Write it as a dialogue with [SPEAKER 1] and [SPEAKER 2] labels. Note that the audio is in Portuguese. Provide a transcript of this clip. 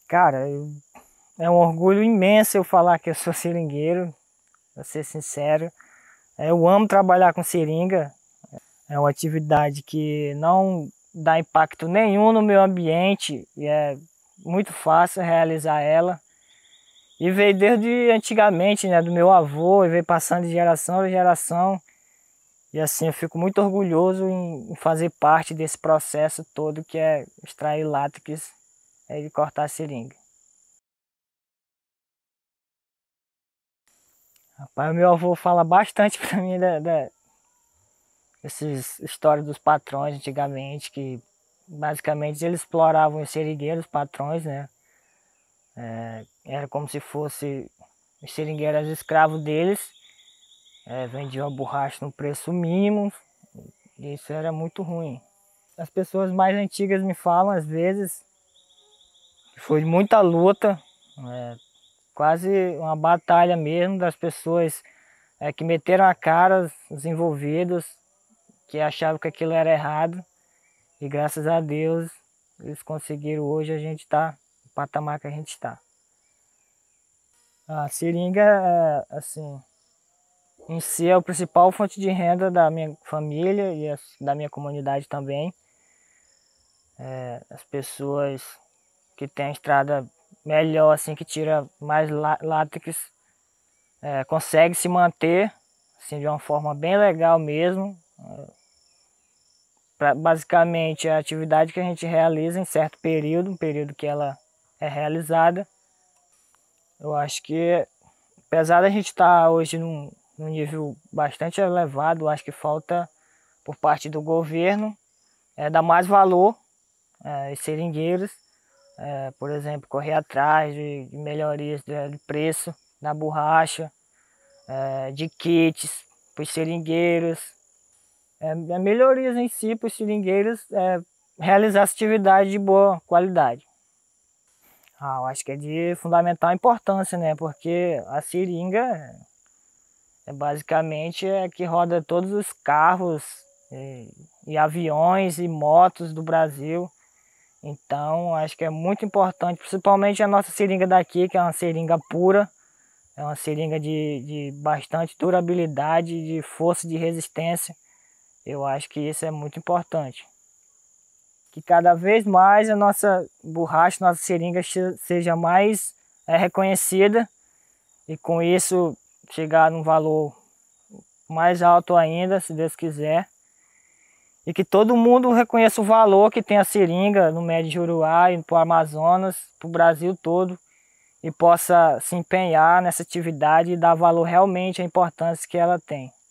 [SPEAKER 1] Cara, é um orgulho imenso eu falar que eu sou seringueiro, pra ser sincero. Eu amo trabalhar com seringa, é uma atividade que não dá impacto nenhum no meio ambiente e é muito fácil realizar ela. E veio desde antigamente, né, do meu avô, e veio passando de geração em geração. E assim, eu fico muito orgulhoso em fazer parte desse processo todo que é extrair látex e cortar a seringa. Rapaz, o meu avô fala bastante pra mim dessas histórias dos patrões antigamente, que basicamente eles exploravam os seringueiros, os patrões, né? Era como se fosse os seringueiros eram escravos deles, vendiam a borracha no preço mínimo, e isso era muito ruim. As pessoas mais antigas me falam às vezes que foi muita luta, é, quase uma batalha mesmo das pessoas que meteram a cara, os envolvidos, que achavam que aquilo era errado. E graças a Deus eles conseguiram hoje a gente estar no patamar que a gente está. A seringa, assim, em si é a principal fonte de renda da minha família e da minha comunidade também. As pessoas que têm a estrada melhor, assim, que tira mais látex, conseguem se manter assim, de uma forma bem legal mesmo. Basicamente, a atividade que a gente realiza em certo período, um período que ela é realizada. Eu acho que, apesar da gente estar hoje num nível bastante elevado, eu acho que falta, por parte do governo, dar mais valor aos seringueiros, por exemplo, correr atrás de melhorias de preço na borracha, de kits para os seringueiros, melhorias em si para os seringueiros realizar essa atividade de boa qualidade. Eu acho que é de fundamental importância, né? Porque a seringa basicamente que roda todos os carros e aviões e motos do Brasil. Então acho que é muito importante, principalmente a nossa seringa daqui, que é uma seringa pura, é uma seringa de bastante durabilidade, de força de resistência. Eu acho que isso é muito importante. Que cada vez mais a nossa borracha, nossa seringa seja mais reconhecida e com isso chegar num valor mais alto ainda, se Deus quiser. E que todo mundo reconheça o valor que tem a seringa no Médio Juruá e para o Amazonas, para o Brasil todo, e possa se empenhar nessa atividade e dar valor realmente à importância que ela tem.